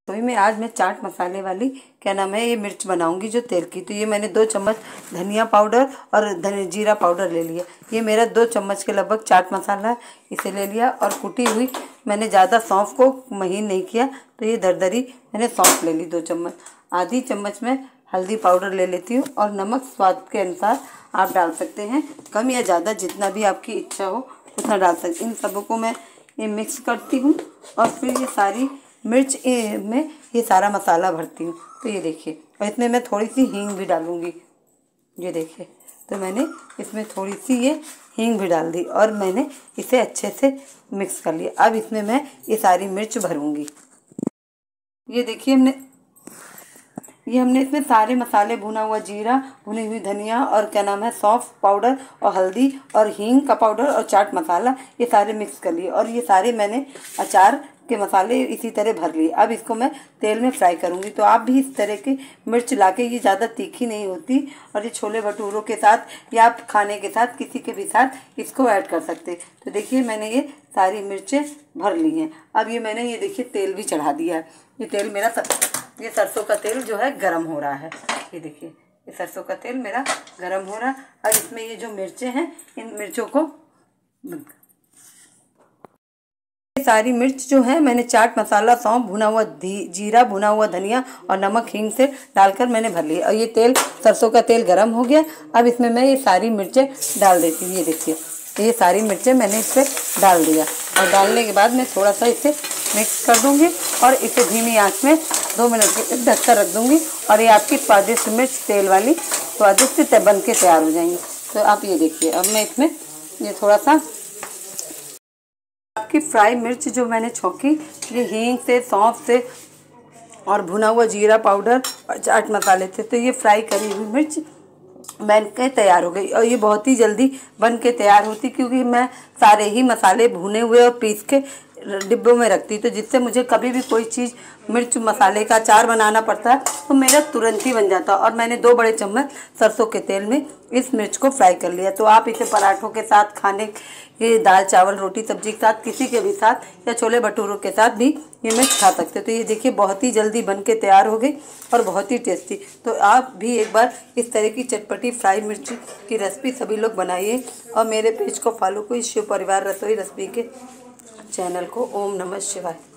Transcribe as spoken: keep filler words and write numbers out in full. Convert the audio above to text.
वही मैं आज मैं चाट मसाले वाली क्या नाम है ये मिर्च बनाऊंगी जो तेल की। तो ये मैंने दो चम्मच धनिया पाउडर और धनिया जीरा पाउडर ले लिया। ये मेरा दो चम्मच के लगभग चाट मसाला है, इसे ले लिया। और कुटी हुई मैंने ज़्यादा सौंफ को महीन नहीं किया, तो ये दरदरी मैंने सौंफ ले ली दो चम्मच। आधी चम्मच में हल्दी पाउडर ले लेती हूँ और नमक स्वाद के अनुसार आप डाल सकते हैं, कम या ज़्यादा जितना भी आपकी इच्छा हो उतना डाल सकते। इन सबों को मैं ये मिक्स करती हूँ और फिर ये सारी मिर्च में ये सारा मसाला भरती हूँ। तो ये देखिए, और इसमें मैं थोड़ी सी हींग भी डालूँगी। ये देखिए, तो मैंने इसमें थोड़ी सी ये हींग भी डाल दी और मैंने इसे अच्छे से मिक्स कर लिया। अब इसमें मैं ये सारी मिर्च भरूँगी। ये देखिए, हमने ये हमने इसमें सारे मसाले, भुना हुआ जीरा, भुनी हुई धनिया और क्या नाम है सौंफ पाउडर और हल्दी और हींग का पाउडर और चाट मसाला, ये सारे मिक्स कर लिए। और ये सारे मैंने अचार के मसाले इसी तरह भर लिए। अब इसको मैं तेल में फ्राई करूँगी। तो आप भी इस तरह की मिर्च लाके, ये ज़्यादा तीखी नहीं होती और ये छोले भटूरों के साथ या आप खाने के साथ किसी के भी साथ इसको ऐड कर सकते। तो देखिए, मैंने ये सारी मिर्चें भर ली हैं। अब ये मैंने ये देखिए तेल भी चढ़ा दिया है। ये तेल मेरा सर, ये सरसों का तेल जो है गरम हो रहा है। ये देखिए, ये सरसों का तेल मेरा गरम हो रहा है। अब इसमें ये जो मिर्चें हैं, इन मिर्चों को, सारी मिर्च जो है मैंने चाट मसाला, सौंफ, भुना हुआ जीरा, भुना हुआ धनिया और नमक हींग से डालकर मैंने भर लिया। और ये तेल, सरसों का तेल गरम हो गया। अब इसमें मैं ये सारी मिर्चें डाल देती हूँ। ये देखिए, ये सारी मिर्चें मैंने इस पर डाल दिया और डालने के बाद मैं थोड़ा सा इसे मिक्स कर दूँगी और इसे धीमी आँच में दो मिनट के ढक कर रख दूँगी। और ये आपकी स्वादिष्ट मिर्च तेल वाली स्वादिष्ट बन के तैयार हो जाएंगी। तो आप ये देखिए, अब मैं इसमें ये थोड़ा सा आपकी फ्राई मिर्च जो मैंने छौंकी, ये हींग से, सौंफ से और भुना हुआ जीरा पाउडर और चाट मसाले से, तो ये फ्राई करी हुई मिर्च बन के तैयार हो गई। और ये बहुत ही जल्दी बन के तैयार होती, क्योंकि मैं सारे ही मसाले भुने हुए और पीस के डिब्बों में रखती, तो जिससे मुझे कभी भी कोई चीज़ मिर्च मसाले का अचार बनाना पड़ता है तो मेरा तुरंत ही बन जाता। और मैंने दो बड़े चम्मच सरसों के तेल में इस मिर्च को फ्राई कर लिया। तो आप इसे पराठों के साथ, खाने के दाल चावल रोटी सब्जी के साथ, किसी के भी साथ या छोले भटूरों के साथ भी ये मिर्च खा सकते हो। तो ये देखिए, बहुत ही जल्दी बन के तैयार हो गई और बहुत ही टेस्टी। तो आप भी एक बार इस तरह की चटपटी फ्राई मिर्च की रेसिपी सभी लोग बनाइए और मेरे पेज को फॉलो को, इस शिव परिवार रसोई रेसिपी के चैनल को। ओम नमः शिवाय।